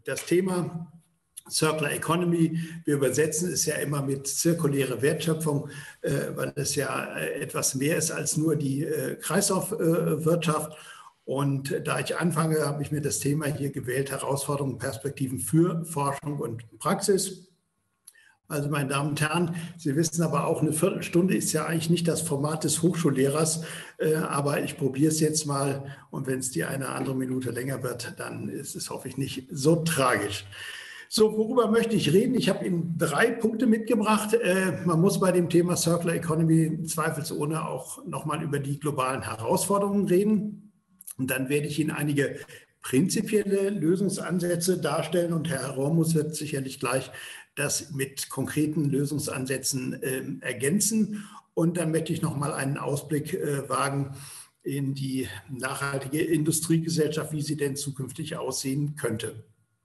das Thema Circular Economy, wir übersetzen es ja immer mit zirkuläre Wertschöpfung, weil es ja etwas mehr ist als nur die Kreislaufwirtschaft. Und da ich anfange, habe ich mir das Thema hier gewählt, Herausforderungen und Perspektiven für Forschung und Praxis. Also meine Damen und Herren, Sie wissen aber auch, eine Viertelstunde ist ja eigentlich nicht das Format des Hochschullehrers, aber ich probiere es jetzt mal und wenn es die eine oder andere Minute länger wird, dann ist es hoffentlich nicht so tragisch. So, worüber möchte ich reden? Ich habe Ihnen 3 Punkte mitgebracht. Man muss bei dem Thema Circular Economy zweifelsohne auch nochmal über die globalen Herausforderungen reden. Und dann werde ich Ihnen einige prinzipielle Lösungsansätze darstellen und Herr Rormus wird sicherlich gleich das mit konkreten Lösungsansätzen ergänzen. Und dann möchte ich noch mal einen Ausblick wagen in die nachhaltige Industriegesellschaft, wie sie denn zukünftig aussehen könnte.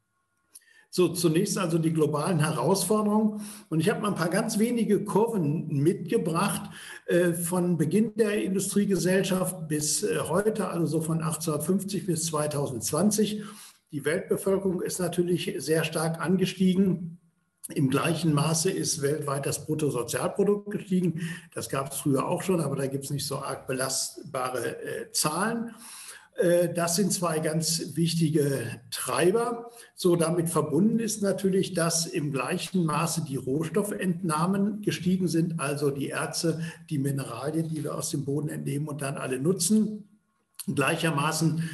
So, zunächst also die globalen Herausforderungen. Und ich habe mal ein paar ganz wenige Kurven mitgebracht von Beginn der Industriegesellschaft bis heute, also so von 1850 bis 2020. Die Weltbevölkerung ist natürlich sehr stark angestiegen. Im gleichen Maße ist weltweit das Bruttosozialprodukt gestiegen. Das gab es früher auch schon, aber da gibt es nicht so arg belastbare Zahlen. Das sind 2 ganz wichtige Treiber. So, damit verbunden ist natürlich, dass im gleichen Maße die Rohstoffentnahmen gestiegen sind, also die Erze, die Mineralien, die wir aus dem Boden entnehmen und dann alle nutzen. Gleichermaßen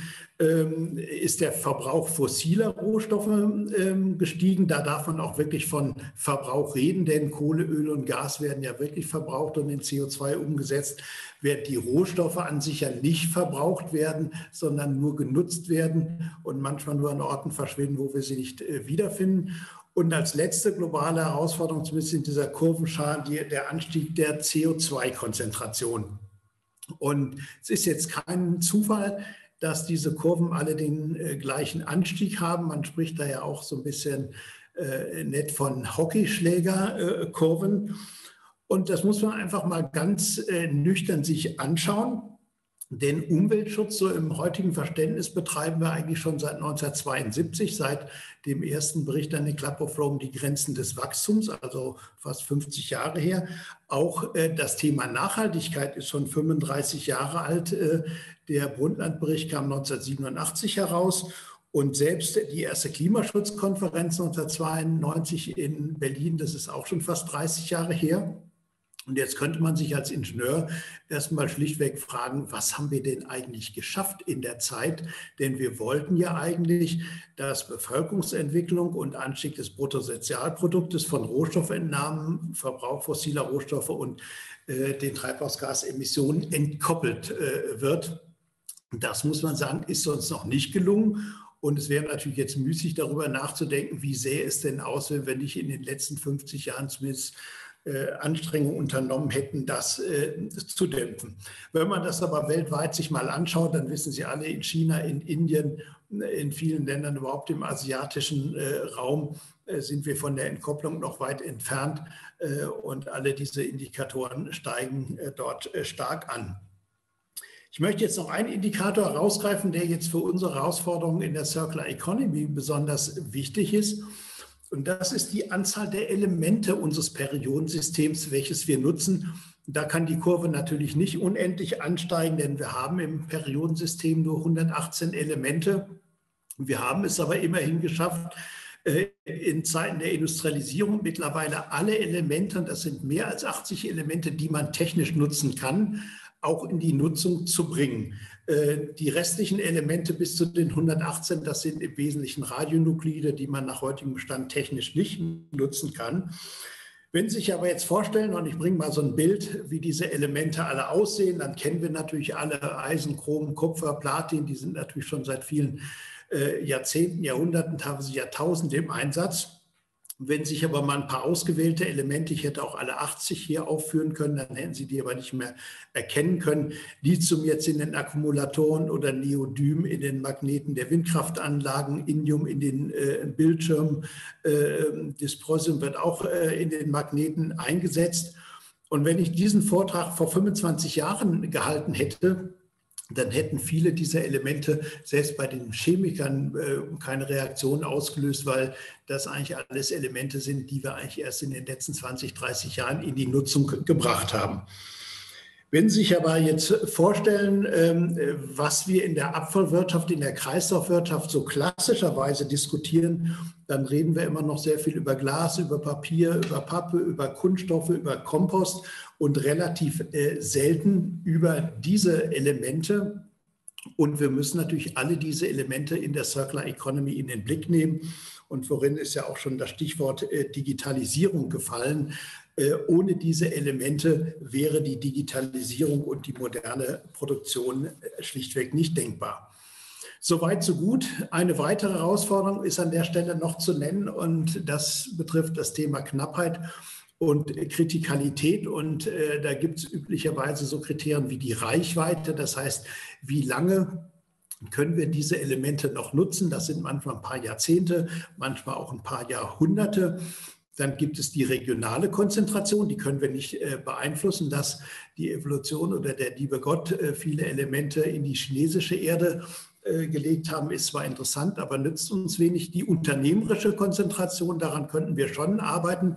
ist der Verbrauch fossiler Rohstoffe gestiegen. Da darf man auch wirklich von Verbrauch reden, denn Kohle, Öl und Gas werden ja wirklich verbraucht und in CO2 umgesetzt, während die Rohstoffe an sich ja nicht verbraucht werden, sondern nur genutzt werden und manchmal nur an Orten verschwinden, wo wir sie nicht wiederfinden. Und als letzte globale Herausforderung, zumindest in dieser Kurvenschale, der Anstieg der CO2-Konzentration. Und es ist jetzt kein Zufall, dass diese Kurven alle den gleichen Anstieg haben. Man spricht da ja auch so ein bisschen nett von Hockeyschlägerkurven. Und das muss man einfach mal ganz nüchtern sich anschauen. Den Umweltschutz so im heutigen Verständnis betreiben wir eigentlich schon seit 1972, seit dem ersten Bericht an den Club of Rome, die Grenzen des Wachstums, also fast 50 Jahre her. Auch das Thema Nachhaltigkeit ist schon 35 Jahre alt. Der Brundtland-Bericht kam 1987 heraus. Und selbst die erste Klimaschutzkonferenz 1992 in Berlin, das ist auch schon fast 30 Jahre her. Und jetzt könnte man sich als Ingenieur erstmal schlichtweg fragen, was haben wir denn eigentlich geschafft in der Zeit? Denn wir wollten ja eigentlich, dass Bevölkerungsentwicklung und Anstieg des Bruttosozialproduktes von Rohstoffentnahmen, Verbrauch fossiler Rohstoffe und den Treibhausgasemissionen entkoppelt wird. Das muss man sagen, ist uns noch nicht gelungen. Und es wäre natürlich jetzt müßig, darüber nachzudenken, wie sähe es denn aus, wenn wir nicht in den letzten 50 Jahren zumindest Anstrengungen unternommen hätten, das zu dämpfen. Wenn man das aber weltweit sich mal anschaut, dann wissen Sie alle, in China, in Indien, in vielen Ländern, überhaupt im asiatischen Raum, sind wir von der Entkopplung noch weit entfernt und alle diese Indikatoren steigen dort stark an. Ich möchte jetzt noch einen Indikator herausgreifen, der jetzt für unsere Herausforderungen in der Circular Economy besonders wichtig ist. Und das ist die Anzahl der Elemente unseres Periodensystems, welches wir nutzen. Da kann die Kurve natürlich nicht unendlich ansteigen, denn wir haben im Periodensystem nur 118 Elemente. Wir haben es aber immerhin geschafft, in Zeiten der Industrialisierung mittlerweile alle Elemente, und das sind mehr als 80 Elemente, die man technisch nutzen kann, auch in die Nutzung zu bringen. Die restlichen Elemente bis zu den 118, das sind im Wesentlichen Radionuklide, die man nach heutigem Stand technisch nicht nutzen kann. Wenn Sie sich aber jetzt vorstellen, und ich bringe mal so ein Bild, wie diese Elemente alle aussehen, dann kennen wir natürlich alle Eisen, Chrom, Kupfer, Platin, die sind natürlich schon seit vielen Jahrzehnten, Jahrhunderten, teilweise Jahrtausenden im Einsatz. Wenn sich aber mal ein paar ausgewählte Elemente, ich hätte auch alle 80 hier aufführen können, dann hätten Sie die aber nicht mehr erkennen können. Lithium jetzt in den Akkumulatoren oder Neodym in den Magneten der Windkraftanlagen, Indium in den Bildschirmen, Dysprosium wird auch in den Magneten eingesetzt. Und wenn ich diesen Vortrag vor 25 Jahren gehalten hätte, dann hätten viele dieser Elemente selbst bei den Chemikern keine Reaktion ausgelöst, weil das eigentlich alles Elemente sind, die wir eigentlich erst in den letzten 20, 30 Jahren in die Nutzung gebracht haben. Wenn Sie sich aber jetzt vorstellen, was wir in der Abfallwirtschaft, in der Kreislaufwirtschaft so klassischerweise diskutieren, dann reden wir immer noch sehr viel über Glas, über Papier, über Pappe, über Kunststoffe, über Kompost und relativ selten über diese Elemente. Und wir müssen natürlich alle diese Elemente in der Circular Economy in den Blick nehmen. Und vorhin ist ja auch schon das Stichwort Digitalisierung gefallen. Ohne diese Elemente wäre die Digitalisierung und die moderne Produktion schlichtweg nicht denkbar. Soweit, so gut. Eine weitere Herausforderung ist an der Stelle noch zu nennen und das betrifft das Thema Knappheit und Kritikalität. Und da gibt es üblicherweise so Kriterien wie die Reichweite, das heißt, wie lange können wir diese Elemente noch nutzen. Das sind manchmal ein paar Jahrzehnte, manchmal auch ein paar Jahrhunderte. Dann gibt es die regionale Konzentration, die können wir nicht beeinflussen, dass die Evolution oder der liebe Gott viele Elemente in die chinesische Erde gelegt haben, ist zwar interessant, aber nützt uns wenig. Die unternehmerische Konzentration, daran könnten wir schon arbeiten.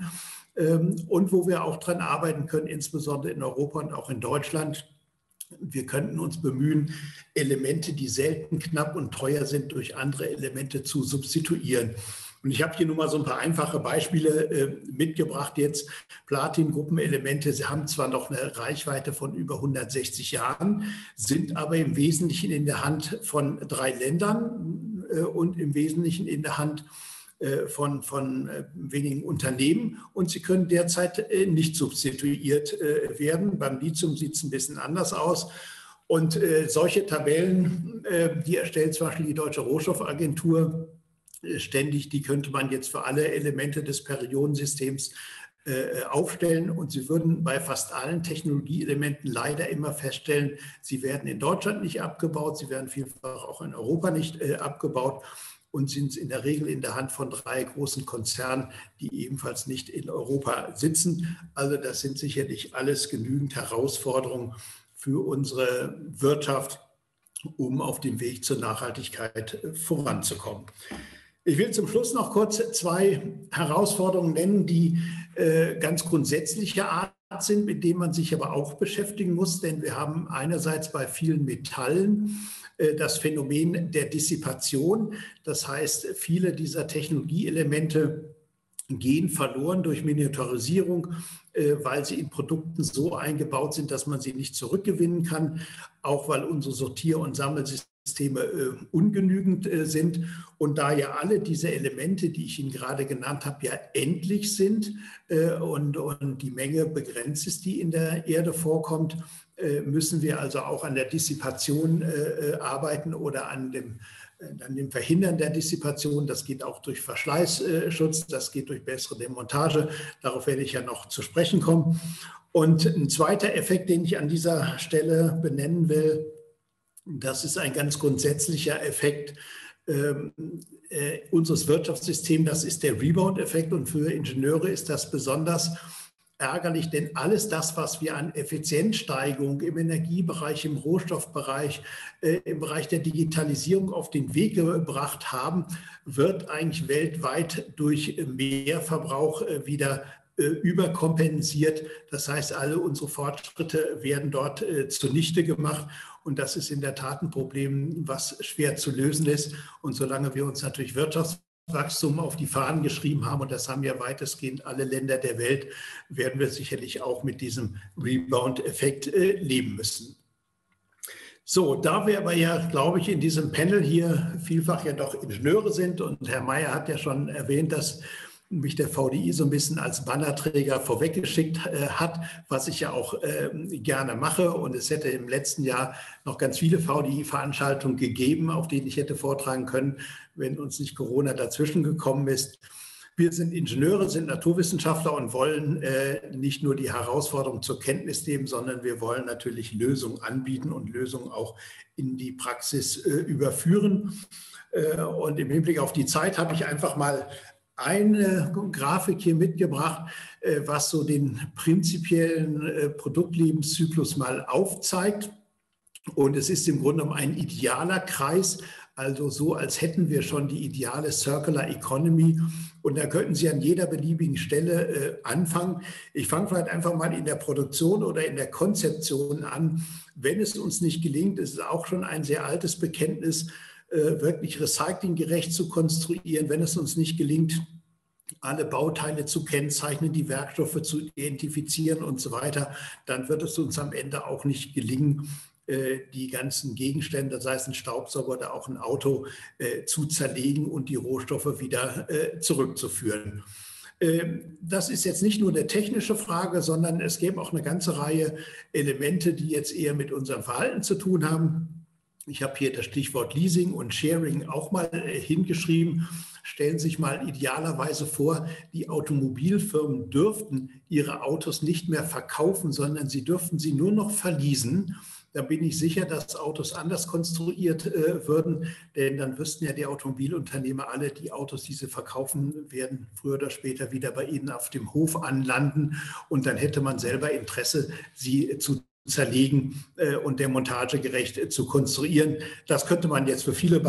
Und wo wir auch dran arbeiten können, insbesondere in Europa und auch in Deutschland, wir könnten uns bemühen, Elemente, die selten, knapp und teuer sind, durch andere Elemente zu substituieren. Und ich habe hier nur mal so ein paar einfache Beispiele mitgebracht jetzt. Platin-Gruppenelemente, sie haben zwar noch eine Reichweite von über 160 Jahren, sind aber im Wesentlichen in der Hand von 3 Ländern und im Wesentlichen in der Hand von wenigen Unternehmen und sie können derzeit nicht substituiert werden. Beim Lithium sieht es ein bisschen anders aus. Und solche Tabellen, die erstellt zum Beispiel die Deutsche Rohstoffagentur ständig, die könnte man jetzt für alle Elemente des Periodensystems aufstellen und Sie würden bei fast allen Technologieelementen leider immer feststellen, sie werden in Deutschland nicht abgebaut, sie werden vielfach auch in Europa nicht abgebaut und sind in der Regel in der Hand von 3 großen Konzernen, die ebenfalls nicht in Europa sitzen. Also das sind sicherlich alles genügend Herausforderungen für unsere Wirtschaft, um auf dem Weg zur Nachhaltigkeit voranzukommen. Ich will zum Schluss noch kurz 2 Herausforderungen nennen, die ganz grundsätzlicher Art sind, mit denen man sich aber auch beschäftigen muss. Denn wir haben einerseits bei vielen Metallen das Phänomen der Dissipation. Das heißt, viele dieser Technologieelemente gehen verloren durch Miniaturisierung, weil sie in Produkten so eingebaut sind, dass man sie nicht zurückgewinnen kann, auch weil unsere Sortier- und Sammelsysteme ungenügend sind. Und da ja alle diese Elemente, die ich Ihnen gerade genannt habe, ja endlich sind und die Menge begrenzt ist, die in der Erde vorkommt, müssen wir also auch an der Dissipation arbeiten oder an dem Verhindern der Dissipation. Das geht auch durch Verschleißschutz, das geht durch bessere Demontage. Darauf werde ich ja noch zu sprechen kommen. Und ein zweiter Effekt, den ich an dieser Stelle benennen will, das ist ein ganz grundsätzlicher Effekt unseres Wirtschaftssystems, das ist der Rebound-Effekt. Und für Ingenieure ist das besonders ärgerlich, denn alles das, was wir an Effizienzsteigerung im Energiebereich, im Rohstoffbereich, im Bereich der Digitalisierung auf den Weg gebracht haben, wird eigentlich weltweit durch Mehrverbrauch wieder überkompensiert. Das heißt, alle unsere Fortschritte werden dort zunichte gemacht. Und das ist in der Tat ein Problem, was schwer zu lösen ist. Und solange wir uns natürlich Wirtschaftswachstum auf die Fahnen geschrieben haben, und das haben ja weitestgehend alle Länder der Welt, werden wir sicherlich auch mit diesem Rebound-Effekt leben müssen. So, da wir aber ja, glaube ich, in diesem Panel hier vielfach ja doch Ingenieure sind und Herr Mayer hat ja schon erwähnt, dass mich der VDI so ein bisschen als Bannerträger vorweggeschickt hat, was ich ja auch gerne mache. Und es hätte im letzten Jahr noch ganz viele VDI-Veranstaltungen gegeben, auf denen ich hätte vortragen können, wenn uns nicht Corona dazwischen gekommen ist. Wir sind Ingenieure, sind Naturwissenschaftler und wollen nicht nur die Herausforderungen zur Kenntnis nehmen, sondern wir wollen natürlich Lösungen anbieten und Lösungen auch in die Praxis überführen. Und im Hinblick auf die Zeit habe ich einfach mal eine Grafik hier mitgebracht, was so den prinzipiellen Produktlebenszyklus mal aufzeigt. Und es ist im Grunde genommen ein idealer Kreis, also so, als hätten wir schon die ideale Circular Economy. Und da könnten Sie an jeder beliebigen Stelle anfangen. Ich fange vielleicht einfach mal in der Produktion oder in der Konzeption an. Wenn es uns nicht gelingt, ist es auch schon ein sehr altes Bekenntnis, wirklich recyclinggerecht zu konstruieren. Wenn es uns nicht gelingt, alle Bauteile zu kennzeichnen, die Werkstoffe zu identifizieren und so weiter, dann wird es uns am Ende auch nicht gelingen, die ganzen Gegenstände, sei es ein Staubsauger oder auch ein Auto, zu zerlegen und die Rohstoffe wieder zurückzuführen. Das ist jetzt nicht nur eine technische Frage, sondern es gäbe auch eine ganze Reihe Elemente, die jetzt eher mit unserem Verhalten zu tun haben. Ich habe hier das Stichwort Leasing und Sharing auch mal hingeschrieben. Stellen Sie sich mal idealerweise vor, die Automobilfirmen dürften ihre Autos nicht mehr verkaufen, sondern sie dürften sie nur noch verleasen. Da bin ich sicher, dass Autos anders konstruiert würden, denn dann wüssten ja die Automobilunternehmer alle, die Autos, die sie verkaufen, werden früher oder später wieder bei ihnen auf dem Hof anlanden und dann hätte man selber Interesse, sie zu zerlegen und demontagegerecht zu konstruieren. Das könnte man jetzt für viele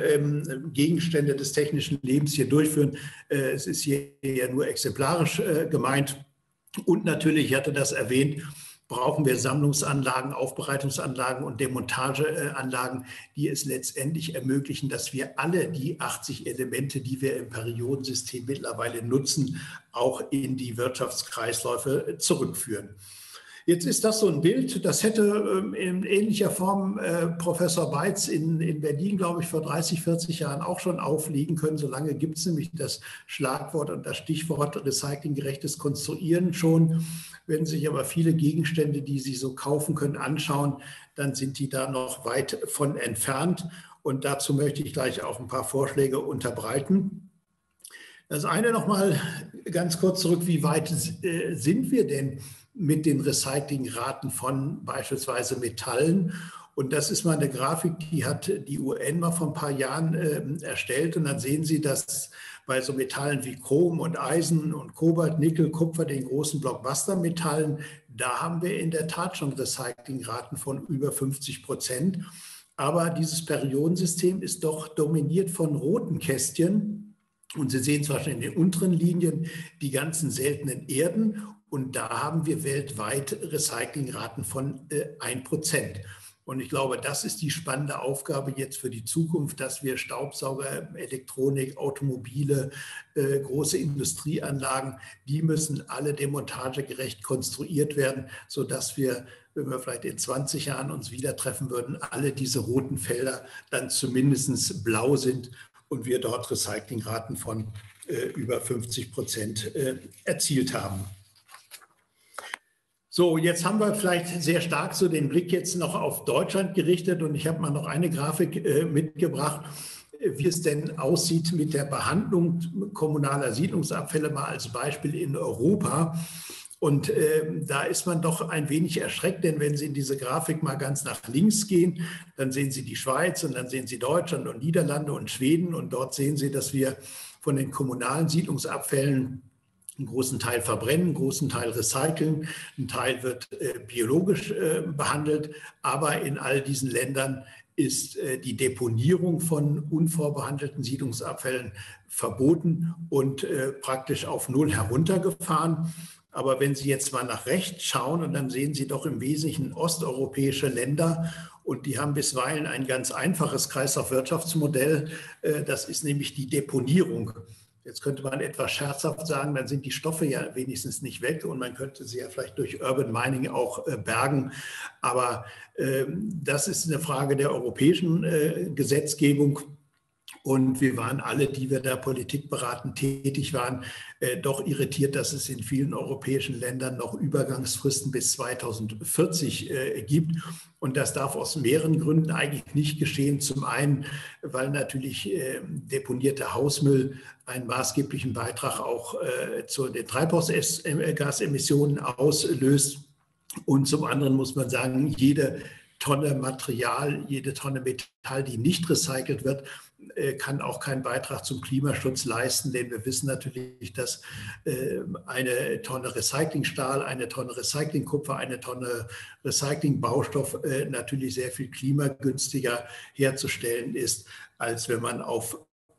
Gegenstände des technischen Lebens hier durchführen. Es ist hier ja nur exemplarisch gemeint. Und natürlich, ich hatte das erwähnt, brauchen wir Sammlungsanlagen, Aufbereitungsanlagen und Demontageanlagen, die es letztendlich ermöglichen, dass wir alle die 80 Elemente, die wir im Periodensystem mittlerweile nutzen, auch in die Wirtschaftskreisläufe zurückführen. Jetzt ist das so ein Bild, das hätte in ähnlicher Form Professor Beitz in Berlin, glaube ich, vor 30, 40 Jahren auch schon auflegen können. Solange gibt es nämlich das Schlagwort und das Stichwort recyclinggerechtes Konstruieren schon. Wenn Sie sich aber viele Gegenstände, die Sie so kaufen können, anschauen, dann sind die da noch weit von entfernt. Und dazu möchte ich gleich auch ein paar Vorschläge unterbreiten. Das eine noch mal ganz kurz zurück, wie weit sind wir denn mit den Recyclingraten von beispielsweise Metallen? Und das ist mal eine Grafik, die hat die UN mal vor ein paar Jahren erstellt. Und dann sehen Sie, dass bei so Metallen wie Chrom und Eisen und Kobalt, Nickel, Kupfer, den großen Blockbuster-Metallen, da haben wir in der Tat schon Recyclingraten von über 50%. Aber dieses Periodensystem ist doch dominiert von roten Kästchen. Und Sie sehen zum Beispiel in den unteren Linien die ganzen seltenen Erden. Und da haben wir weltweit Recyclingraten von 1%. Und ich glaube, das ist die spannende Aufgabe jetzt für die Zukunft, dass wir Staubsauger, Elektronik, Automobile, große Industrieanlagen, die müssen alle demontagegerecht konstruiert werden, sodass wir, wenn wir vielleicht in 20 Jahren uns wieder treffen würden, alle diese roten Felder dann zumindest blau sind und wir dort Recyclingraten von über 50% erzielt haben. So, jetzt haben wir vielleicht sehr stark so den Blick jetzt noch auf Deutschland gerichtet und ich habe mal noch eine Grafik mitgebracht, wie es denn aussieht mit der Behandlung kommunaler Siedlungsabfälle, mal als Beispiel in Europa. Und da ist man doch ein wenig erschreckt, denn wenn Sie in diese Grafik mal ganz nach links gehen, dann sehen Sie die Schweiz und dann sehen Sie Deutschland und Niederlande und Schweden und dort sehen Sie, dass wir von den kommunalen Siedlungsabfällen einen großen Teil verbrennen, einen großen Teil recyceln, ein Teil wird biologisch behandelt, aber in all diesen Ländern ist die Deponierung von unvorbehandelten Siedlungsabfällen verboten und praktisch auf Null heruntergefahren. Aber wenn Sie jetzt mal nach rechts schauen, und dann sehen Sie doch im Wesentlichen osteuropäische Länder, und die haben bisweilen ein ganz einfaches Kreislaufwirtschaftsmodell, das ist nämlich die Deponierung. Jetzt könnte man etwas scherzhaft sagen, dann sind die Stoffe ja wenigstens nicht weg und man könnte sie ja vielleicht durch Urban Mining auch bergen. Aber das ist eine Frage der europäischen Gesetzgebung. Und wir waren alle, die wir da politikberatend tätig waren, doch irritiert, dass es in vielen europäischen Ländern noch Übergangsfristen bis 2040 gibt. Und das darf aus mehreren Gründen eigentlich nicht geschehen. Zum einen, weil natürlich deponierter Hausmüll einen maßgeblichen Beitrag auch zu den Treibhausgasemissionen auslöst. Und zum anderen muss man sagen, jede Tonne Material, jede Tonne Metall, die nicht recycelt wird, kann auch keinen Beitrag zum Klimaschutz leisten, denn wir wissen natürlich, dass eine Tonne Recyclingstahl, eine Tonne Recyclingkupfer, eine Tonne Recyclingbaustoff natürlich sehr viel klimagünstiger herzustellen ist, als wenn man auf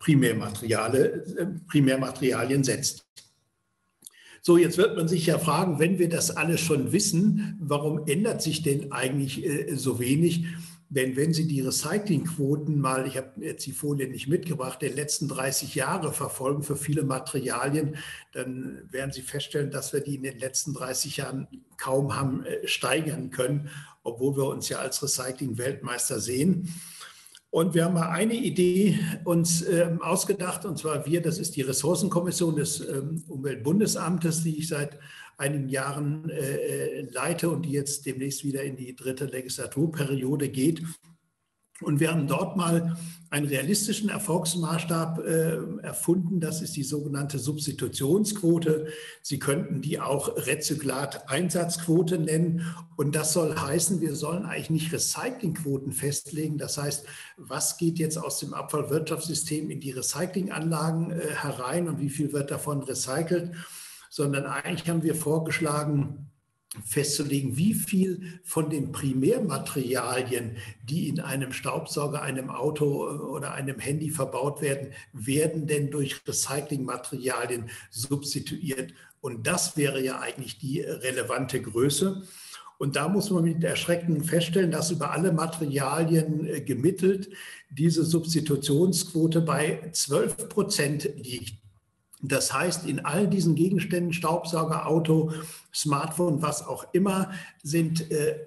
Primärmaterialien setzt. So, jetzt wird man sich ja fragen, wenn wir das alles schon wissen, warum ändert sich denn eigentlich so wenig? Denn wenn Sie die Recyclingquoten mal, ich habe jetzt die Folie nicht mitgebracht, der letzten 30 Jahre verfolgen für viele Materialien, dann werden Sie feststellen, dass wir die in den letzten 30 Jahren kaum haben steigern können, obwohl wir uns ja als Recycling-Weltmeister sehen. Und wir haben mal eine Idee uns ausgedacht, und zwar das ist die Ressourcenkommission des Umweltbundesamtes, die ich seit einigen Jahren leite und die jetzt demnächst wieder in die 3. Legislaturperiode geht. Und wir haben dort mal einen realistischen Erfolgsmaßstab erfunden. Das ist die sogenannte Substitutionsquote. Sie könnten die auch Rezyklat-Einsatzquote nennen. Und das soll heißen, wir sollen eigentlich nicht Recyclingquoten festlegen. Das heißt, was geht jetzt aus dem Abfallwirtschaftssystem in die Recyclinganlagen herein und wie viel wird davon recycelt? Sondern eigentlich haben wir vorgeschlagen, festzulegen, wie viel von den Primärmaterialien, die in einem Staubsauger, einem Auto oder einem Handy verbaut werden, werden denn durch Recyclingmaterialien substituiert. Und das wäre ja eigentlich die relevante Größe. Und da muss man mit Erschrecken feststellen, dass über alle Materialien gemittelt diese Substitutionsquote bei 12% liegt. Das heißt, in all diesen Gegenständen, Staubsauger, Auto, Smartphone, was auch immer, sind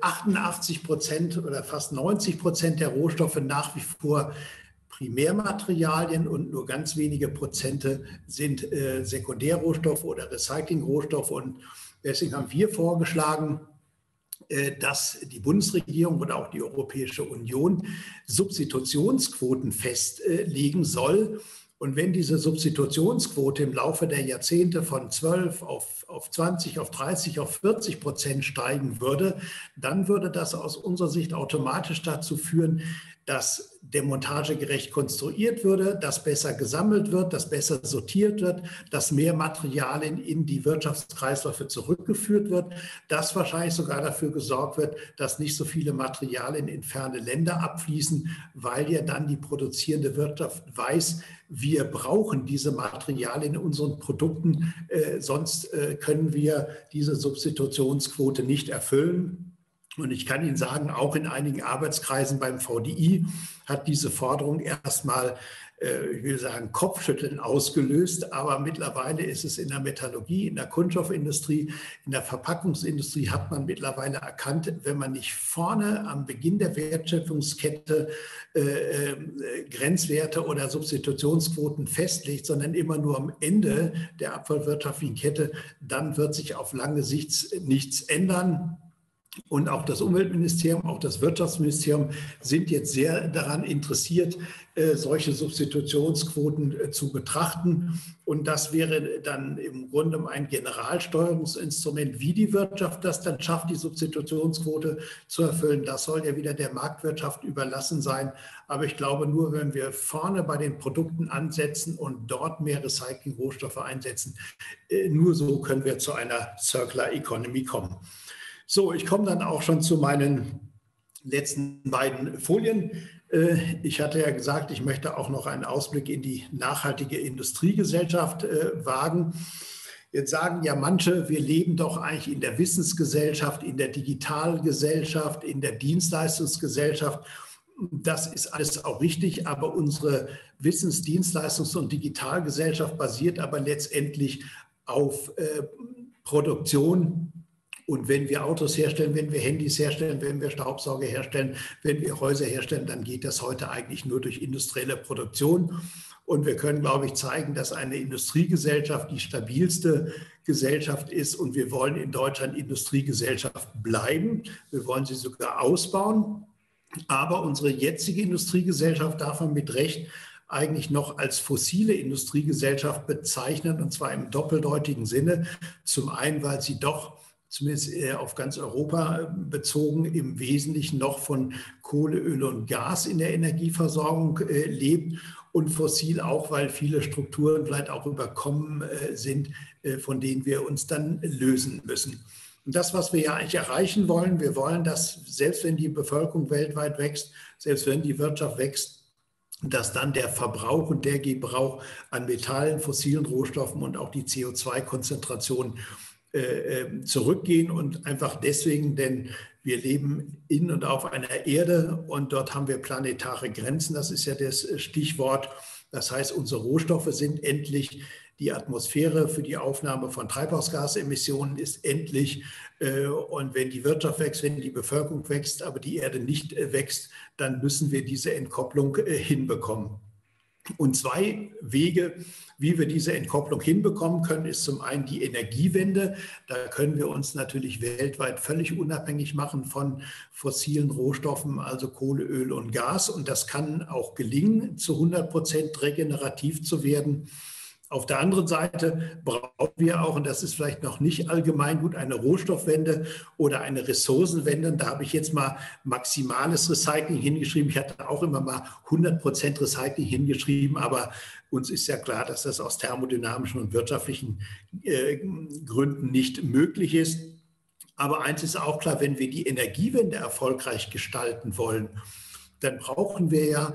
88% oder fast 90% der Rohstoffe nach wie vor Primärmaterialien und nur ganz wenige Prozente sind Sekundärrohstoffe oder Recyclingrohstoffe. Und deswegen haben wir vorgeschlagen, dass die Bundesregierung oder auch die Europäische Union Substitutionsquoten festlegen soll. Und wenn diese Substitutionsquote im Laufe der Jahrzehnte von 12 auf 20, auf 30, auf 40% steigen würde, dann würde das aus unserer Sicht automatisch dazu führen, dass demontagegerecht konstruiert würde, dass besser gesammelt wird, dass besser sortiert wird, dass mehr Materialien in die Wirtschaftskreisläufe zurückgeführt wird, dass wahrscheinlich sogar dafür gesorgt wird, dass nicht so viele Materialien in ferne Länder abfließen, weil ja dann die produzierende Wirtschaft weiß, wir brauchen diese Materialien in unseren Produkten, sonst können wir diese Substitutionsquote nicht erfüllen. Und ich kann Ihnen sagen, auch in einigen Arbeitskreisen beim VDI hat diese Forderung erstmal, ich will sagen, Kopfschütteln ausgelöst. Aber mittlerweile ist es in der Metallurgie, in der Kunststoffindustrie, in der Verpackungsindustrie hat man mittlerweile erkannt, wenn man nicht vorne am Beginn der Wertschöpfungskette Grenzwerte oder Substitutionsquoten festlegt, sondern immer nur am Ende der abfallwirtschaftlichen Kette, dann wird sich auf lange Sicht nichts ändern. Und auch das Umweltministerium, auch das Wirtschaftsministerium sind jetzt sehr daran interessiert, solche Substitutionsquoten zu betrachten. Und das wäre dann im Grunde ein Generalsteuerungsinstrument, wie die Wirtschaft das dann schafft, die Substitutionsquote zu erfüllen. Das soll ja wieder der Marktwirtschaft überlassen sein. Aber ich glaube, nur wenn wir vorne bei den Produkten ansetzen und dort mehr Recycling-Rohstoffe einsetzen, nur so können wir zu einer Circular Economy kommen. So, ich komme dann auch schon zu meinen letzten beiden Folien. Ich hatte ja gesagt, ich möchte auch noch einen Ausblick in die nachhaltige Industriegesellschaft wagen. Jetzt sagen ja manche, wir leben doch eigentlich in der Wissensgesellschaft, in der Digitalgesellschaft, in der Dienstleistungsgesellschaft. Das ist alles auch richtig, aber unsere Wissens-, Dienstleistungs- und Digitalgesellschaft basiert aber letztendlich auf Produktion. Und wenn wir Autos herstellen, wenn wir Handys herstellen, wenn wir Staubsauger herstellen, wenn wir Häuser herstellen, dann geht das heute eigentlich nur durch industrielle Produktion. Und wir können, glaube ich, zeigen, dass eine Industriegesellschaft die stabilste Gesellschaft ist. Und wir wollen in Deutschland Industriegesellschaft bleiben. Wir wollen sie sogar ausbauen. Aber unsere jetzige Industriegesellschaft darf man mit Recht eigentlich noch als fossile Industriegesellschaft bezeichnen, und zwar im doppeldeutigen Sinne. Zum einen, weil sie doch zumindest auf ganz Europa bezogen, im Wesentlichen noch von Kohle, Öl und Gas in der Energieversorgung lebt. und fossil auch, weil viele Strukturen vielleicht auch überkommen sind, von denen wir uns dann lösen müssen. Und das, was wir ja eigentlich erreichen wollen, wir wollen, dass selbst wenn die Bevölkerung weltweit wächst, selbst wenn die Wirtschaft wächst, dass dann der Verbrauch und der Gebrauch an Metallen, fossilen Rohstoffen und auch die CO2-Konzentration zurückgehen und einfach deswegen, denn wir leben in und auf einer Erde und dort haben wir planetare Grenzen, das ist ja das Stichwort. Das heißt, unsere Rohstoffe sind endlich, die Atmosphäre für die Aufnahme von Treibhausgasemissionen ist endlich. Und wenn die Wirtschaft wächst, wenn die Bevölkerung wächst, aber die Erde nicht wächst, dann müssen wir diese Entkopplung hinbekommen. Und zwei Wege, wie wir diese Entkopplung hinbekommen können, ist zum einen die Energiewende. Da können wir uns natürlich weltweit völlig unabhängig machen von fossilen Rohstoffen, also Kohle, Öl und Gas. Und das kann auch gelingen, zu 100% regenerativ zu werden. Auf der anderen Seite brauchen wir auch, und das ist vielleicht noch nicht allgemein gut, eine Rohstoffwende oder eine Ressourcenwende. Und da habe ich jetzt mal maximales Recycling hingeschrieben. Ich hatte auch immer mal 100% Recycling hingeschrieben, aber uns ist ja klar, dass das aus thermodynamischen und wirtschaftlichen Gründen nicht möglich ist. Aber eins ist auch klar, wenn wir die Energiewende erfolgreich gestalten wollen, dann brauchen wir ja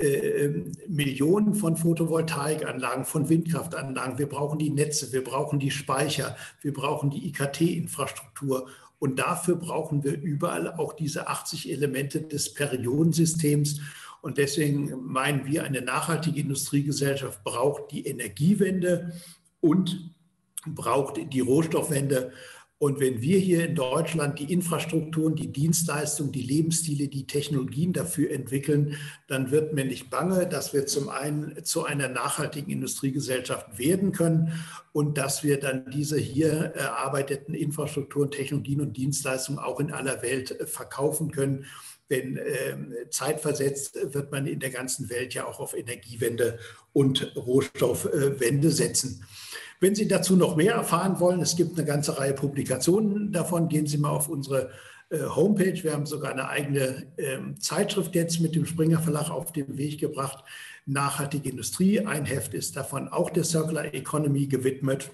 Millionen von Photovoltaikanlagen, von Windkraftanlagen. Wir brauchen die Netze, wir brauchen die Speicher, wir brauchen die IKT-Infrastruktur. Und dafür brauchen wir überall auch diese 80 Elemente des Periodensystems. Und deswegen meinen wir, eine nachhaltige Industriegesellschaft braucht die Energiewende und braucht die Rohstoffwende. Und wenn wir hier in Deutschland die Infrastrukturen, die Dienstleistungen, die Lebensstile, die Technologien dafür entwickeln, dann wird mir nicht bange, dass wir zum einen zu einer nachhaltigen Industriegesellschaft werden können und dass wir dann diese hier erarbeiteten Infrastrukturen, Technologien und Dienstleistungen auch in aller Welt verkaufen können. Denn zeitversetzt wird man in der ganzen Welt ja auch auf Energiewende und Rohstoffwende setzen. Wenn Sie dazu noch mehr erfahren wollen, es gibt eine ganze Reihe Publikationen davon, gehen Sie mal auf unsere Homepage. Wir haben sogar eine eigene Zeitschrift jetzt mit dem Springer Verlag auf den Weg gebracht, Nachhaltige Industrie. Ein Heft ist davon auch der Circular Economy gewidmet.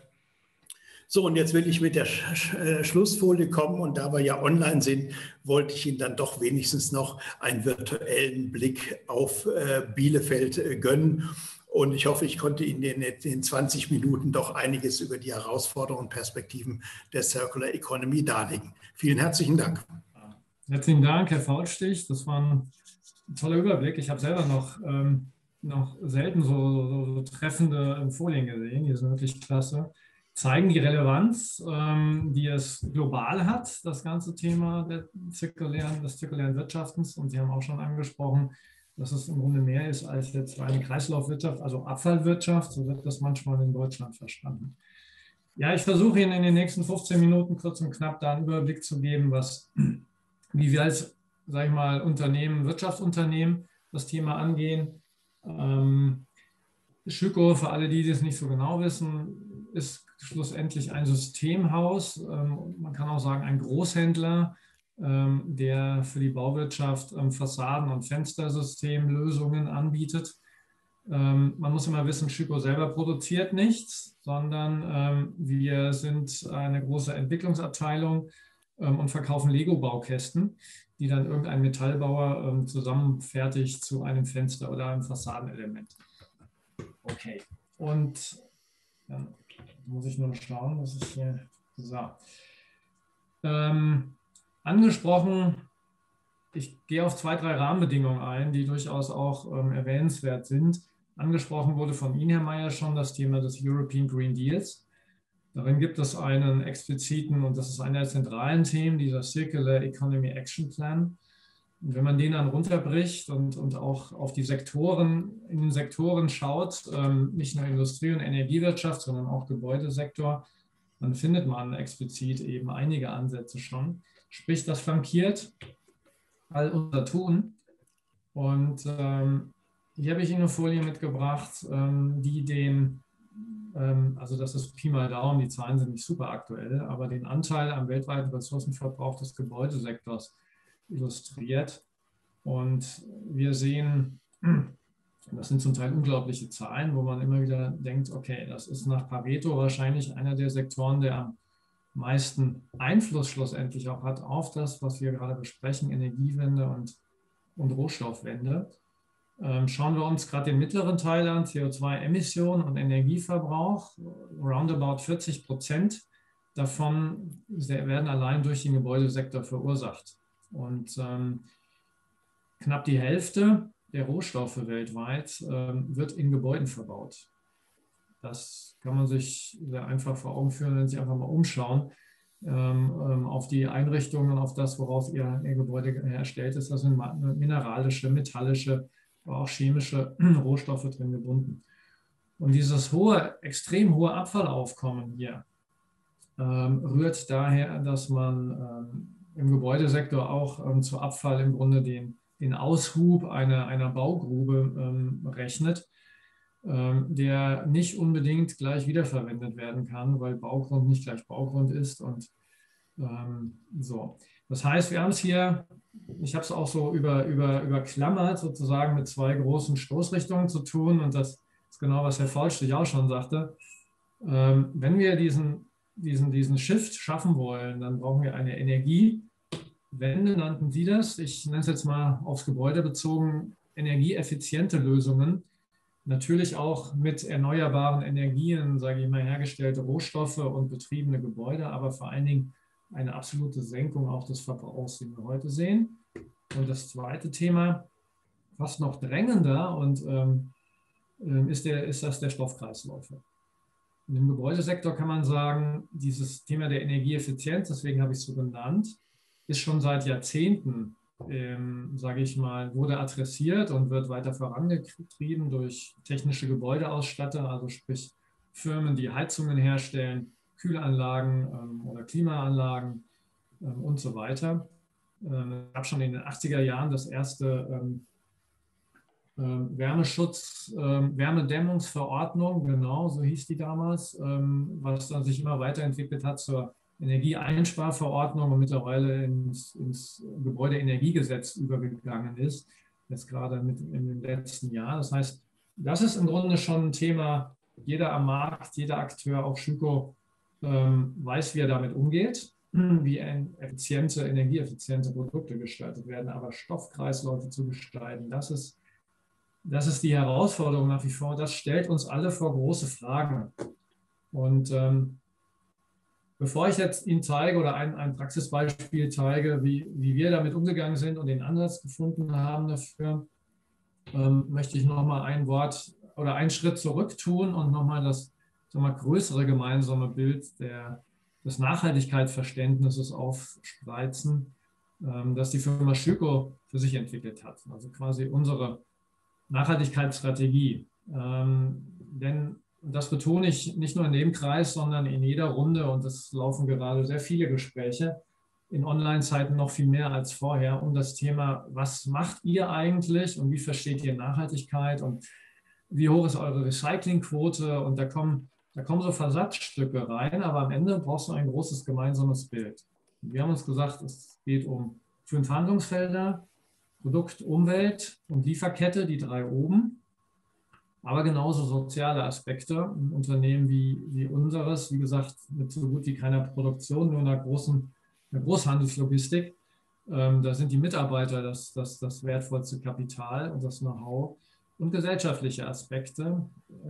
So, und jetzt will ich mit der Schlussfolie kommen und da wir ja online sind, wollte ich Ihnen dann doch wenigstens noch einen virtuellen Blick auf Bielefeld gönnen. Und ich hoffe, ich konnte Ihnen in den 20 Minuten doch einiges über die Herausforderungen und Perspektiven der Circular Economy darlegen. Vielen herzlichen Dank. Herzlichen Dank, Herr Faulstich. Das war ein toller Überblick. Ich habe selber noch selten so treffende Folien gesehen. Die sind wirklich klasse. Zeigen die Relevanz, die es global hat, das ganze Thema des zirkulären Wirtschaftens. Und Sie haben auch schon angesprochen, dass es im Grunde mehr ist als jetzt eine Kreislaufwirtschaft, also Abfallwirtschaft. So wird das manchmal in Deutschland verstanden. Ja, ich versuche Ihnen in den nächsten 15 Minuten kurz und knapp da einen Überblick zu geben, wie wir als, sage ich mal, Unternehmen, Wirtschaftsunternehmen das Thema angehen. Schüco, für alle, die das nicht so genau wissen, ist schlussendlich ein Systemhaus. Man kann auch sagen, ein Großhändler, der für die Bauwirtschaft Fassaden- und Fenstersystemlösungen anbietet. Man muss immer wissen, Schüco selber produziert nichts, sondern wir sind eine große Entwicklungsabteilung und verkaufen Lego-Baukästen, die dann irgendein Metallbauer zusammenfertigt zu einem Fenster oder einem Fassadenelement. Okay, und dann muss ich nur schauen, was ich hier so. Angesprochen, ich gehe auf 2, 3 Rahmenbedingungen ein, die durchaus auch erwähnenswert sind. Angesprochen wurde von Ihnen, Herr Mayer, schon das Thema des European Green Deals. Darin gibt es einen expliziten, und das ist einer der zentralen Themen, dieser Circular Economy Action Plan. Und wenn man den dann runterbricht und auch auf die Sektoren, in den Sektoren schaut, nicht nur Industrie- und Energiewirtschaft, sondern auch Gebäudesektor, dann findet man explizit eben einige Ansätze schon. Sprich, das flankiert all unser Tun. Und hier habe ich Ihnen eine Folie mitgebracht, die also das ist Pi mal Daumen, die Zahlen sind nicht super aktuell, aber den Anteil am weltweiten Ressourcenverbrauch des Gebäudesektors illustriert. Und wir sehen Das sind zum Teil unglaubliche Zahlen, wo man immer wieder denkt, okay, das ist nach Pareto wahrscheinlich einer der Sektoren, der am meisten Einfluss schlussendlich auch hat auf das, was wir gerade besprechen, Energiewende und Rohstoffwende. Schauen wir uns gerade den mittleren Teil an, CO2-Emissionen und Energieverbrauch. Roundabout 40% davon werden allein durch den Gebäudesektor verursacht. Und knapp die Hälfte der Rohstoffe weltweit wird in Gebäuden verbaut. Das kann man sich sehr einfach vor Augen führen, wenn Sie einfach mal umschauen auf die Einrichtungen, auf das, woraus Ihr Gebäude herstellt ist. Das sind mineralische, metallische, aber auch chemische Rohstoffe drin gebunden. Und dieses extrem hohe Abfallaufkommen hier rührt daher, dass man im Gebäudesektor auch zu Abfall im Grunde den Aushub einer Baugrube rechnet, der nicht unbedingt gleich wiederverwendet werden kann, weil Baugrund nicht gleich Baugrund ist. Und so. Das heißt, wir haben es hier, ich habe es auch so überklammert, sozusagen mit zwei großen Stoßrichtungen zu tun. Und das ist genau, was Herr Faulstich auch schon sagte. Wenn wir diesen Shift schaffen wollen, dann brauchen wir eine Energiewende, nannten Sie das. Ich nenne es jetzt mal aufs Gebäude bezogen, energieeffiziente Lösungen. Natürlich auch mit erneuerbaren Energien, sage ich mal, hergestellte Rohstoffe und betriebene Gebäude, aber vor allen Dingen eine absolute Senkung auch des Verbrauchs, den wir heute sehen. Und das zweite Thema, fast noch drängender, und ist das der Stoffkreisläufe. Und im Gebäudesektor kann man sagen, dieses Thema der Energieeffizienz, deswegen habe ich es so genannt, ist schon seit Jahrzehnten, sage ich mal, wurde adressiert und wird weiter vorangetrieben durch technische Gebäudeausstatter, also sprich Firmen, die Heizungen herstellen, Kühlanlagen oder Klimaanlagen und so weiter. Es gab schon in den 80er Jahren das erste Wärmedämmungsverordnung, genau, so hieß die damals, was dann sich immer weiterentwickelt hat zur Energieeinsparverordnung und mittlerweile ins Gebäudeenergiegesetz übergegangen ist, jetzt gerade in den letzten Jahren. Das heißt, das ist im Grunde schon ein Thema, jeder am Markt, jeder Akteur, auch Schüco, weiß, wie er damit umgeht, wie energieeffiziente Produkte gestaltet werden, aber Stoffkreisläufe zu gestalten, das ist die Herausforderung nach wie vor. Das stellt uns alle vor große Fragen. Und bevor ich jetzt Ihnen zeige oder ein Praxisbeispiel zeige, wie wir damit umgegangen sind und den Ansatz gefunden haben dafür, möchte ich nochmal ein Wort oder einen Schritt zurück tun und nochmal das größere gemeinsame Bild des Nachhaltigkeitsverständnisses aufspreizen, das die Firma Schüco für sich entwickelt hat. Also quasi unsere Nachhaltigkeitsstrategie. Denn das betone ich nicht nur in dem Kreis, sondern in jeder Runde, und es laufen gerade sehr viele Gespräche, in Online-Zeiten noch viel mehr als vorher, um das Thema, was macht ihr eigentlich und wie versteht ihr Nachhaltigkeit und wie hoch ist eure Recyclingquote, und da kommen so Versatzstücke rein, aber am Ende brauchst du ein großes gemeinsames Bild. Wir haben uns gesagt, es geht um 5 Handlungsfelder: Produkt, Umwelt und Lieferkette, die 3 oben. Aber genauso soziale Aspekte. Ein Unternehmen wie unseres, wie gesagt, mit so gut wie keiner Produktion, nur einer Großhandelslogistik. Da sind die Mitarbeiter das wertvollste Kapital und das Know-how. Und gesellschaftliche Aspekte.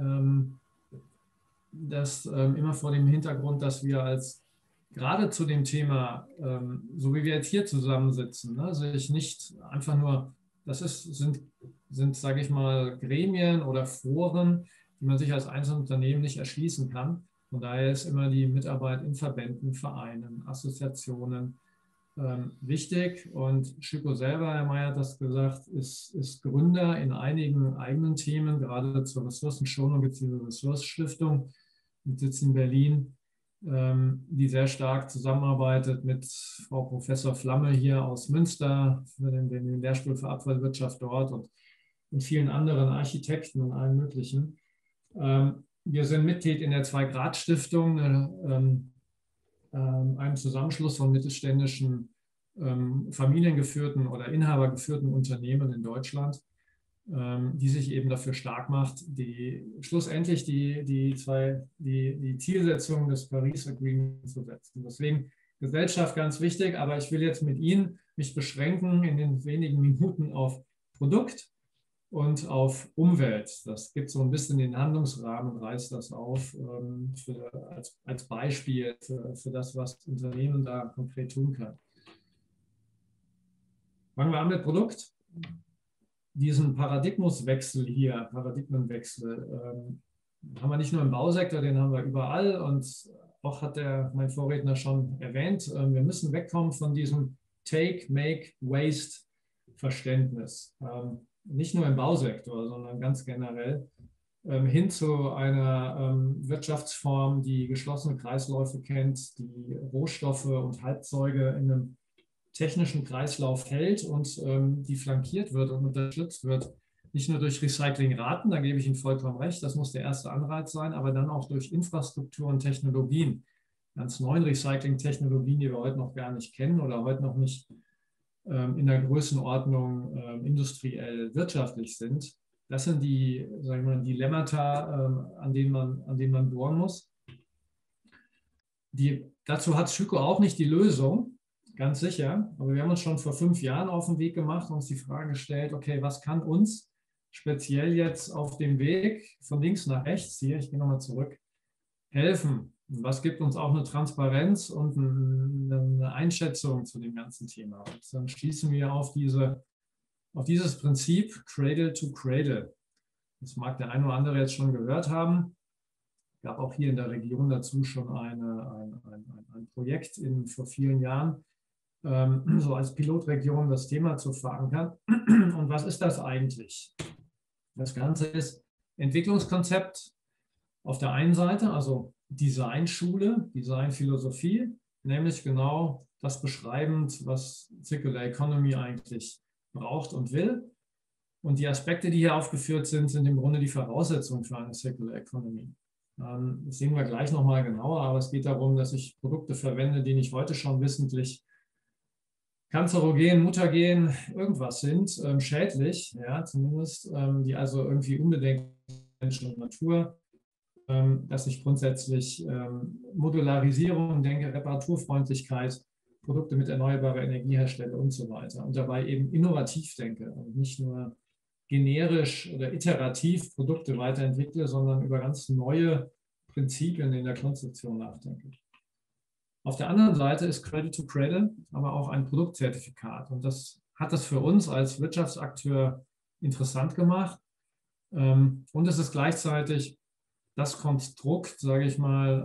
Das immer vor dem Hintergrund, dass wir gerade zu dem Thema, so wie wir jetzt hier zusammensitzen, sich nicht einfach nur, sind, sage ich mal, Gremien oder Foren, die man sich als Einzelunternehmen nicht erschließen kann. Von daher ist immer die Mitarbeit in Verbänden, Vereinen, Assoziationen wichtig. Und Schüco selber, Herr Meyer hat das gesagt, ist Gründer in einigen eigenen Themen, gerade zur Ressourcenschonung gibt es diese Ressourcenstiftung mit Sitz in Berlin, die sehr stark zusammenarbeitet mit Frau Professor Flamme hier aus Münster, für den Lehrstuhl für Abfallwirtschaft dort, und vielen anderen Architekten und allen möglichen. Wir sind Mitglied in der 2-Grad-Stiftung, einem Zusammenschluss von mittelständischen, familiengeführten oder inhabergeführten Unternehmen in Deutschland. die sich eben dafür stark macht, schlussendlich die Zielsetzung des Paris Agreement zu setzen. Deswegen Gesellschaft ganz wichtig, aber ich will jetzt mit Ihnen mich beschränken in den wenigen Minuten auf Produkt und auf Umwelt. Das gibt so ein bisschen den Handlungsrahmen, reißt das auf als Beispiel für das, was Unternehmen da konkret tun können. Fangen wir an mit Produkt. Diesen Paradigmenwechsel haben wir nicht nur im Bausektor, den haben wir überall und auch hat mein Vorredner schon erwähnt, wir müssen wegkommen von diesem Take, Make, Waste Verständnis. Nicht nur im Bausektor, sondern ganz generell hin zu einer Wirtschaftsform, die geschlossene Kreisläufe kennt, die Rohstoffe und Halbzeuge in einem technischen Kreislauf hält und die flankiert wird und unterstützt wird, nicht nur durch Recyclingraten, da gebe ich Ihnen vollkommen recht, das muss der erste Anreiz sein, aber dann auch durch Infrastruktur und Technologien, ganz neuen Recycling-Technologien, die wir heute noch gar nicht kennen oder heute noch nicht in der Größenordnung industriell wirtschaftlich sind. Das sind die, sagen wir mal, Dilemmata, an denen man bohren muss. Dazu hat Schüco auch nicht die Lösung, ganz sicher, aber wir haben uns schon vor 5 Jahren auf den Weg gemacht und uns die Frage gestellt, okay, was kann uns speziell jetzt auf dem Weg von links nach rechts, hier, ich gehe nochmal zurück, helfen? Was gibt uns auch eine Transparenz und eine Einschätzung zu dem ganzen Thema? Und dann schließen wir auf dieses Prinzip Cradle to Cradle. Das mag der eine oder andere jetzt schon gehört haben. Es gab auch hier in der Region dazu schon ein Projekt vor vielen Jahren, so als Pilotregion das Thema zu verankern. Und was ist das eigentlich? Das Ganze ist Entwicklungskonzept auf der einen Seite, also Designschule, Designphilosophie, nämlich genau das beschreibend, was Circular Economy eigentlich braucht und will. Und die Aspekte, die hier aufgeführt sind im Grunde die Voraussetzungen für eine Circular Economy. Das sehen wir gleich nochmal genauer, aber es geht darum, dass ich Produkte verwende, die nicht heute schon wissentlich kanzerogen, mutagen, irgendwas sind, schädlich, ja, zumindest, die also irgendwie unbedenklich sind Natur, dass ich grundsätzlich Modularisierung denke, Reparaturfreundlichkeit, Produkte mit erneuerbarer Energie herstelle und so weiter. Und dabei eben innovativ denke und nicht nur generisch oder iterativ Produkte weiterentwickle, sondern über ganz neue Prinzipien in der Konstruktion nachdenke. Auf der anderen Seite ist Cradle to Cradle aber auch ein Produktzertifikat. Und das hat es für uns als Wirtschaftsakteur interessant gemacht. Und es ist gleichzeitig das Konstrukt, sage ich mal,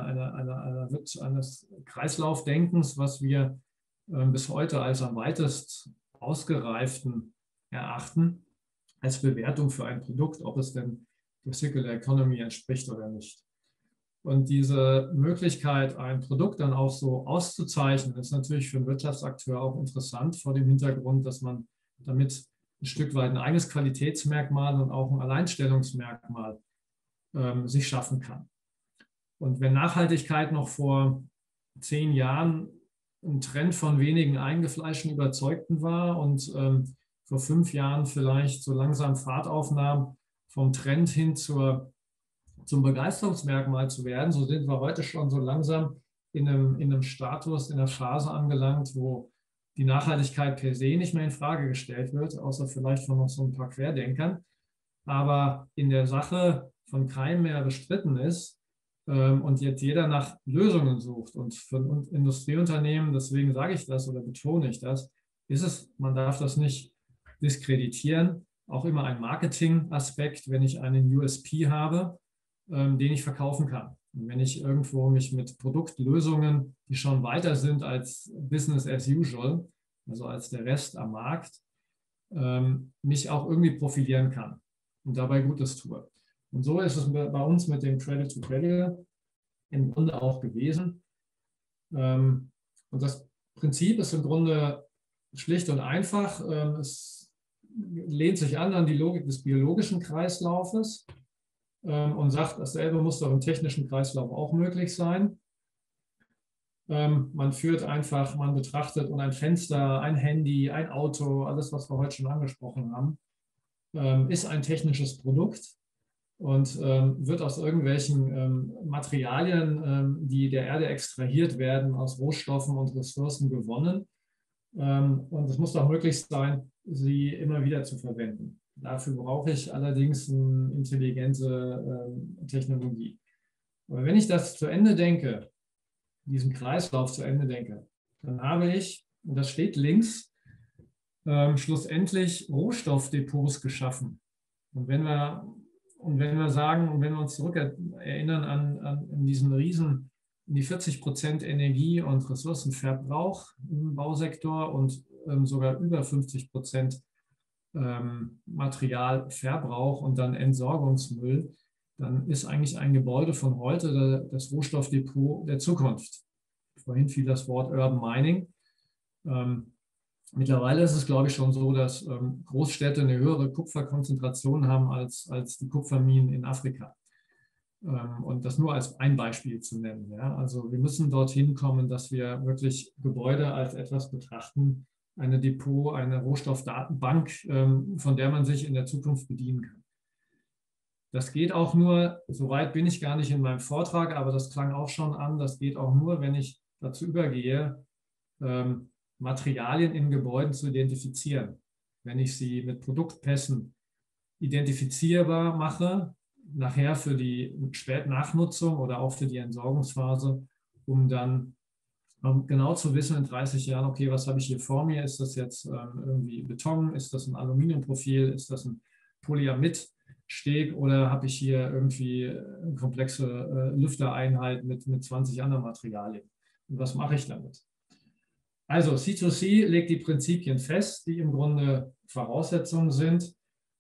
eines Kreislaufdenkens, was wir bis heute als am weitest ausgereiften erachten, als Bewertung für ein Produkt, ob es denn der Circular Economy entspricht oder nicht. Und diese Möglichkeit, ein Produkt dann auch so auszuzeichnen, ist natürlich für einen Wirtschaftsakteur auch interessant vor dem Hintergrund, dass man damit ein Stück weit ein eigenes Qualitätsmerkmal und auch ein Alleinstellungsmerkmal sich schaffen kann. Und wenn Nachhaltigkeit noch vor 10 Jahren ein Trend von wenigen eingefleischten Überzeugten war und vor 5 Jahren vielleicht so langsam Fahrt aufnahm, vom Trend hin zum Begeisterungsmerkmal zu werden, so sind wir heute schon so langsam in einem Status, in einer Phase angelangt, wo die Nachhaltigkeit per se nicht mehr in Frage gestellt wird, außer vielleicht von noch so ein paar Querdenkern, aber in der Sache von keinem mehr bestritten ist und jetzt jeder nach Lösungen sucht. Und für Industrieunternehmen, deswegen sage ich das oder betone ich das, ist es, man darf das nicht diskreditieren, auch immer ein Marketing-Aspekt, wenn ich einen USP habe, den ich verkaufen kann. Und wenn ich irgendwo mich mit Produktlösungen, die schon weiter sind als Business as usual, also als der Rest am Markt, mich auch irgendwie profilieren kann und dabei Gutes tue. Und so ist es bei uns mit dem Cradle to Cradle im Grunde auch gewesen. Und das Prinzip ist im Grunde schlicht und einfach. Es lehnt sich an die Logik des biologischen Kreislaufes und sagt, dasselbe muss doch im technischen Kreislauf auch möglich sein. Man führt einfach, man betrachtet und ein Fenster, ein Handy, ein Auto, alles, was wir heute schon angesprochen haben, ist ein technisches Produkt und wird aus irgendwelchen Materialien, die der Erde extrahiert werden, aus Rohstoffen und Ressourcen gewonnen. Und es muss doch möglich sein, sie immer wieder zu verwenden. Dafür brauche ich allerdings eine intelligente Technologie. Aber wenn ich das zu Ende denke, diesen Kreislauf zu Ende denke, dann habe ich, und das steht links, schlussendlich Rohstoffdepots geschaffen. Und wenn wir sagen, und wenn wir uns zurück erinnern an diesen Riesen, die 40% Energie- und Ressourcenverbrauch im Bausektor und sogar über 50% Materialverbrauch und dann Entsorgungsmüll, dann ist eigentlich ein Gebäude von heute das Rohstoffdepot der Zukunft. Vorhin fiel das Wort Urban Mining. Mittlerweile ist es, glaube ich, schon so, dass Großstädte eine höhere Kupferkonzentration haben als die Kupferminen in Afrika. Und das nur als ein Beispiel zu nennen. Ja? Also wir müssen dorthin kommen, dass wir wirklich Gebäude als etwas betrachten, eine Depot, eine Rohstoffdatenbank, von der man sich in der Zukunft bedienen kann. Das geht auch nur, soweit bin ich gar nicht in meinem Vortrag, aber das klang auch schon an, das geht auch nur, wenn ich dazu übergehe, Materialien in Gebäuden zu identifizieren. Wenn ich sie mit Produktpässen identifizierbar mache, nachher für die Spätnachnutzung oder auch für die Entsorgungsphase, um dann genau zu wissen in 30 Jahren, okay, was habe ich hier vor mir? Ist das jetzt irgendwie Beton? Ist das ein Aluminiumprofil? Ist das ein Polyamidsteg? Oder habe ich hier irgendwie eine komplexe Lüftereinheit mit 20 anderen Materialien? Und was mache ich damit? Also C2C legt die Prinzipien fest, die im Grunde Voraussetzungen sind,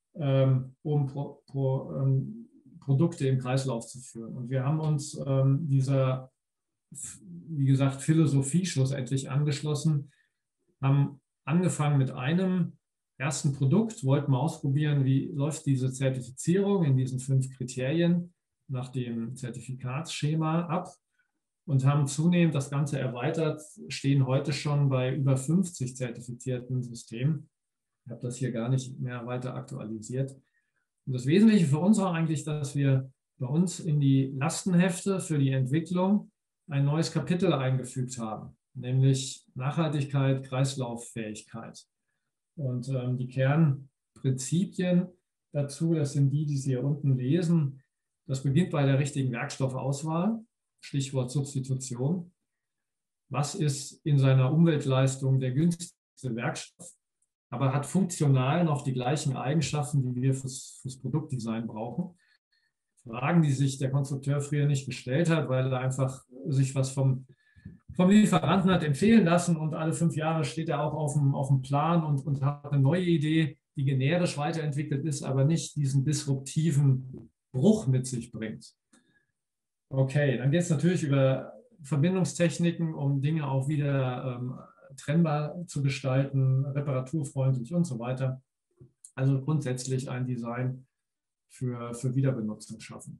um Produkte im Kreislauf zu führen. Und wir haben uns dieser, wie gesagt, Philosophie schlussendlich angeschlossen, haben angefangen mit einem ersten Produkt, wollten mal ausprobieren, wie läuft diese Zertifizierung in diesen 5 Kriterien nach dem Zertifikatsschema ab und haben zunehmend das Ganze erweitert, stehen heute schon bei über 50 zertifizierten Systemen. Ich habe das hier gar nicht mehr weiter aktualisiert. Und das Wesentliche für uns war eigentlich, dass wir bei uns in die Lastenhefte für die Entwicklung ein neues Kapitel eingefügt haben, nämlich Nachhaltigkeit, Kreislauffähigkeit. Und die Kernprinzipien dazu, das sind die Sie hier unten lesen. Das beginnt bei der richtigen Werkstoffauswahl, Stichwort Substitution. Was ist in seiner Umweltleistung der günstigste Werkstoff, aber hat funktional noch die gleichen Eigenschaften, die wir fürs Produktdesign brauchen? Fragen, die sich der Konstrukteur früher nicht gestellt hat, weil er einfach sich was vom Lieferanten hat empfehlen lassen und alle 5 Jahre steht er auch auf dem Plan und hat eine neue Idee, die generisch weiterentwickelt ist, aber nicht diesen disruptiven Bruch mit sich bringt. Okay, dann geht es natürlich über Verbindungstechniken, um Dinge auch wieder trennbar zu gestalten, reparaturfreundlich und so weiter. Also grundsätzlich ein Design für Wiederbenutzung schaffen.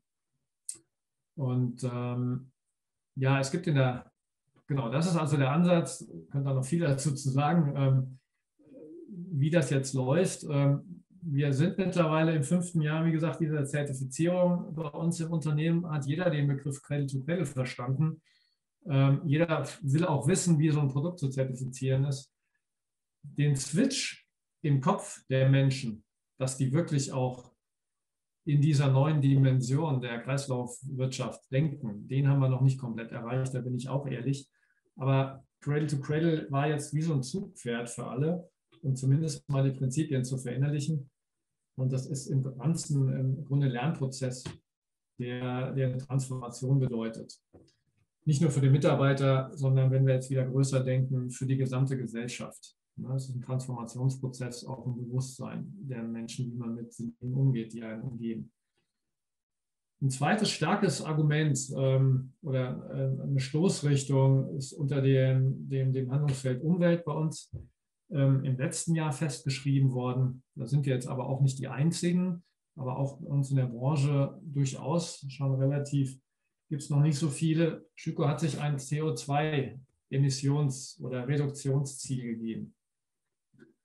Und ja, es gibt genau, das ist also der Ansatz, ich könnte da noch viel dazu zu sagen, wie das jetzt läuft. Wir sind mittlerweile im 5. Jahr, wie gesagt, dieser Zertifizierung. Bei uns im Unternehmen hat jeder den Begriff Cradle-to-Cradle verstanden. Jeder will auch wissen, wie so ein Produkt zu zertifizieren ist. Den Switch im Kopf der Menschen, dass die wirklich auch in dieser neuen Dimension der Kreislaufwirtschaft denken, den haben wir noch nicht komplett erreicht, da bin ich auch ehrlich. Aber Cradle-to-Cradle war jetzt wie so ein Zugpferd für alle, um zumindest mal die Prinzipien zu verinnerlichen. Und das ist im ganzen im Grunde Lernprozess, der Transformation bedeutet. Nicht nur für den Mitarbeiter, sondern wenn wir jetzt wieder größer denken, für die gesamte Gesellschaft. Das ist ein Transformationsprozess, auch im Bewusstsein der Menschen, wie man mit Dingen umgeht, die einen umgeben. Ein zweites starkes Argument oder eine Stoßrichtung ist unter dem Handlungsfeld Umwelt bei uns im letzten Jahr festgeschrieben worden. Da sind wir jetzt aber auch nicht die Einzigen, aber auch bei uns in der Branche durchaus schon relativ, gibt es noch nicht so viele. Schüco hat sich ein CO2-Emissions- oder Reduktionsziel gegeben.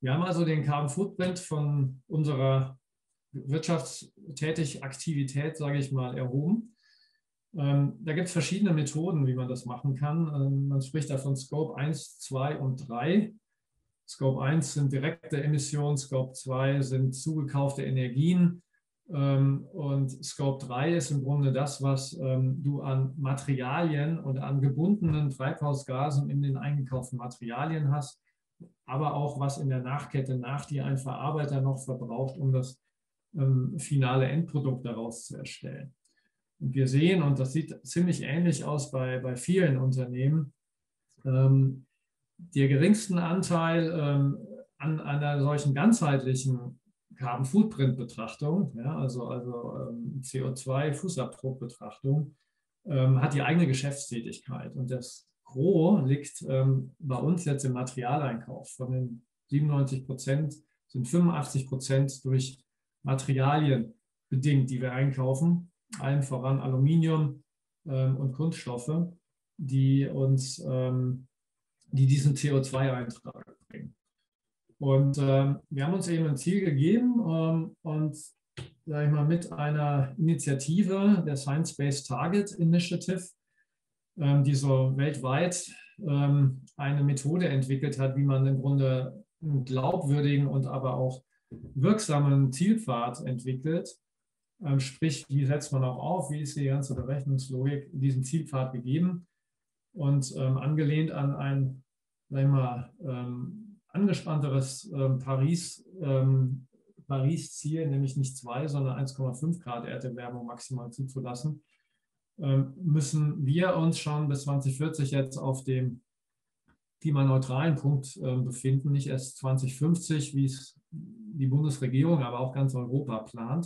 Wir haben also den Carbon Footprint von unserer wirtschaftstätigen Aktivität, sage ich mal, erhoben. Da gibt es verschiedene Methoden, wie man das machen kann. Man spricht da von Scope 1, 2 und 3. Scope 1 sind direkte Emissionen, Scope 2 sind zugekaufte Energien und Scope 3 ist im Grunde das, was du an Materialien und an gebundenen Treibhausgasen in den eingekauften Materialien hast, aber auch was in der Nachkette nach dir ein Verarbeiter noch verbraucht, um das finale Endprodukt daraus zu erstellen. Und wir sehen, und das sieht ziemlich ähnlich aus bei vielen Unternehmen, der geringsten Anteil an einer solchen ganzheitlichen Carbon Footprint Betrachtung, ja, also CO2-Fußabdruck-Betrachtung, hat die eigene Geschäftstätigkeit. Und das Gros liegt bei uns jetzt im Materialeinkauf. Von den 97% sind 85% durch Materialien bedingt, die wir einkaufen, allen voran Aluminium und Kunststoffe, die diesen CO2-Eintrag bringen. Und wir haben uns eben ein Ziel gegeben und sage ich mal, mit einer Initiative der Science-Based Target Initiative, die so weltweit eine Methode entwickelt hat, wie man im Grunde einen glaubwürdigen und aber auch wirksamen Zielpfad entwickelt. Sprich, wie setzt man auch auf, wie ist die ganze Berechnungslogik diesen Zielpfad gegeben und angelehnt an ein, sagen wir mal, angespannteres Paris-Ziel, nämlich nicht 2, sondern 1,5 Grad Erderwärmung maximal zuzulassen, müssen wir uns schon bis 2040 jetzt auf dem klimaneutralen Punkt befinden, nicht erst 2050, wie es die Bundesregierung, aber auch ganz Europa plant.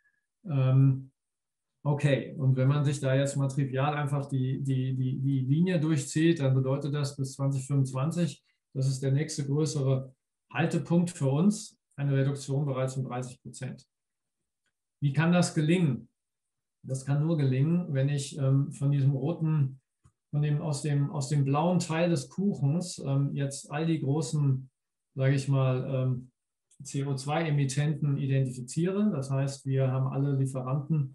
Okay, und wenn man sich da jetzt mal trivial einfach die Linie durchzieht, dann bedeutet das bis 2025, das ist der nächste größere Haltepunkt für uns, eine Reduktion bereits um 30%. Wie kann das gelingen? Das kann nur gelingen, wenn ich von diesem roten, aus dem blauen Teil des Kuchens jetzt all die großen, sage ich mal, CO2-Emittenten identifiziere. Das heißt, wir haben alle Lieferanten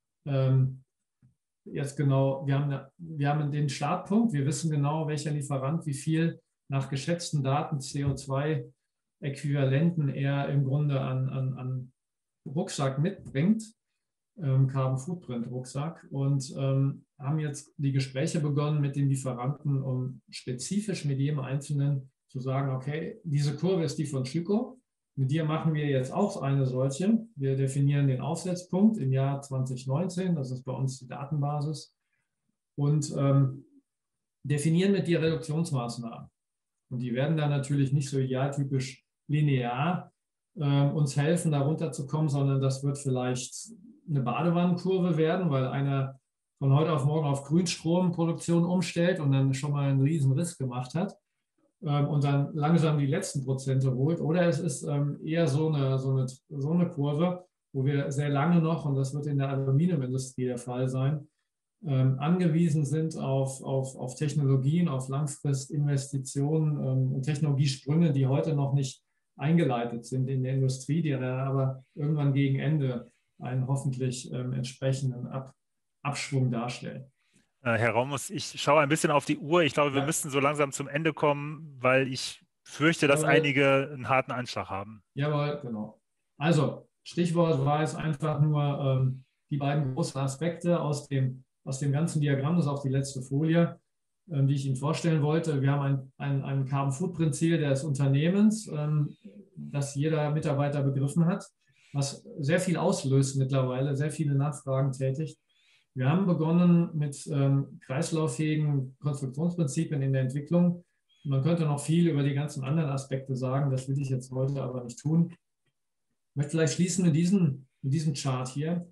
jetzt genau, wir haben den Startpunkt, wir wissen genau, welcher Lieferant wie viel nach geschätzten Daten CO2-Äquivalenten er im Grunde an Rucksack mitbringt, Carbon Footprint Rucksack, und haben jetzt die Gespräche begonnen mit den Lieferanten, um spezifisch mit jedem Einzelnen zu sagen, okay, diese Kurve ist die von Schüco. Mit dir machen wir jetzt auch eine solche. Wir definieren den Aufsetzpunkt im Jahr 2019, das ist bei uns die Datenbasis, und definieren mit dir Reduktionsmaßnahmen. Und die werden dann natürlich nicht so idealtypisch linear uns helfen, da runterzukommen, sondern das wird vielleicht eine Badewannenkurve werden, weil einer von heute auf morgen auf Grünstromproduktion umstellt und dann schon mal einen riesen Riss gemacht hat. Und dann langsam die letzten Prozente holt. Oder es ist eher so eine Kurve, wo wir sehr lange noch, und das wird in der Aluminiumindustrie der Fall sein, angewiesen sind auf Technologien, auf Langfristinvestitionen und Technologiesprünge, die heute noch nicht eingeleitet sind in der Industrie, die dann aber irgendwann gegen Ende einen hoffentlich entsprechenden Abschwung darstellen. Herr Raumus, ich schaue ein bisschen auf die Uhr. Ich glaube, wir müssen so langsam zum Ende kommen, weil ich fürchte, dass einige einen harten Einschlag haben. Jawohl, genau. Also, Stichwort war es einfach nur die beiden großen Aspekte aus dem ganzen Diagramm. Das ist auch die letzte Folie, die ich Ihnen vorstellen wollte. Wir haben ein Carbon Footprint Ziel des Unternehmens, das jeder Mitarbeiter begriffen hat, was sehr viel auslöst mittlerweile, sehr viele Nachfragen tätigt. Wir haben begonnen mit kreislauffähigen Konstruktionsprinzipien in der Entwicklung. Man könnte noch viel über die ganzen anderen Aspekte sagen, das will ich jetzt heute aber nicht tun. Ich möchte vielleicht schließen mit diesem Chart hier.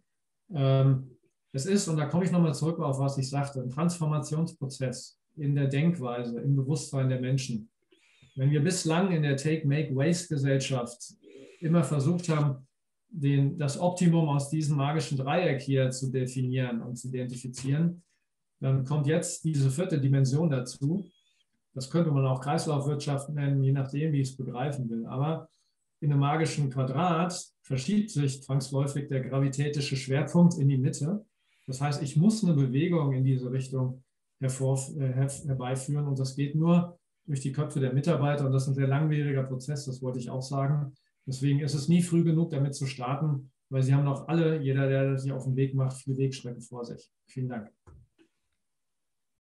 Es ist, und da komme ich nochmal zurück auf was ich sagte, ein Transformationsprozess in der Denkweise, im Bewusstsein der Menschen. Wenn wir bislang in der Take-Make-Waste-Gesellschaft immer versucht haben, das Optimum aus diesem magischen Dreieck hier zu definieren und zu identifizieren, dann kommt jetzt diese vierte Dimension dazu. Das könnte man auch Kreislaufwirtschaft nennen, je nachdem, wie ich es begreifen will. Aber in einem magischen Quadrat verschiebt sich zwangsläufig der gravitätische Schwerpunkt in die Mitte. Das heißt, ich muss eine Bewegung in diese Richtung herbeiführen und das geht nur durch die Köpfe der Mitarbeiter und das ist ein sehr langwieriger Prozess, das wollte ich auch sagen. Deswegen ist es nie früh genug, damit zu starten, weil Sie haben noch alle, jeder, der sich auf den Weg macht, viel Wegstrecke vor sich. Vielen Dank.